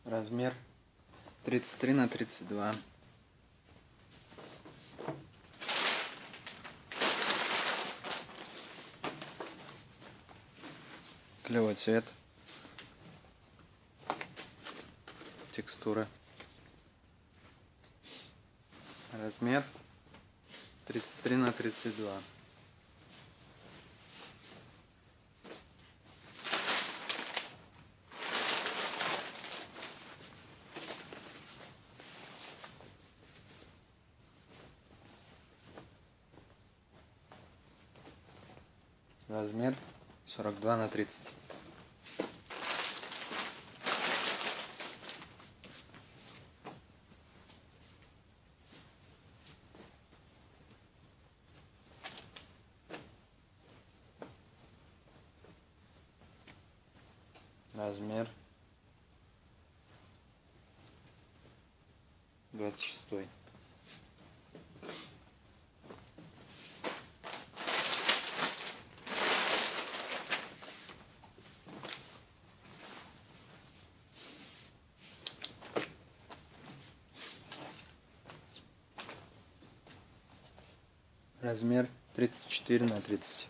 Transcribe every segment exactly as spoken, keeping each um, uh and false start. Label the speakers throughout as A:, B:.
A: Размер тридцать три на тридцать два. Клевый цвет. Текстура. Размер тридцать три на тридцать два. Размер сорок два на тридцать. Размер двадцать шестой. Размер тридцать четыре на тридцать.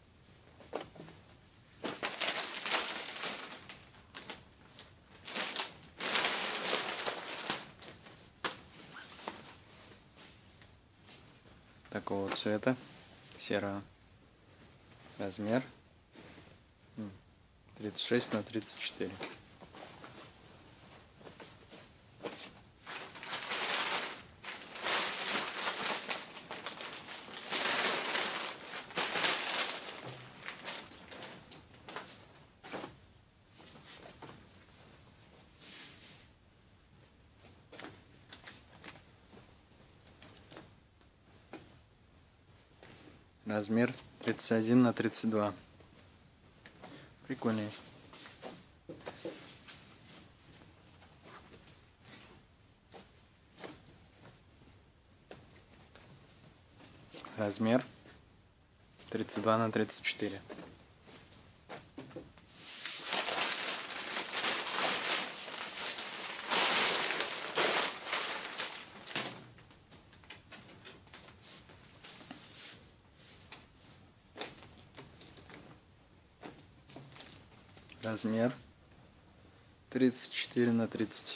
A: Такого цвета, серого. Размер тридцать шесть на тридцать четыре. Размер тридцать один на тридцать два. Прикольный. Размер тридцать два на тридцать четыре. Размер тридцать четыре на тридцать.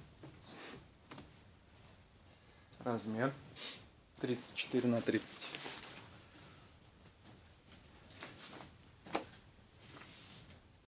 A: Размер тридцать четыре на тридцать.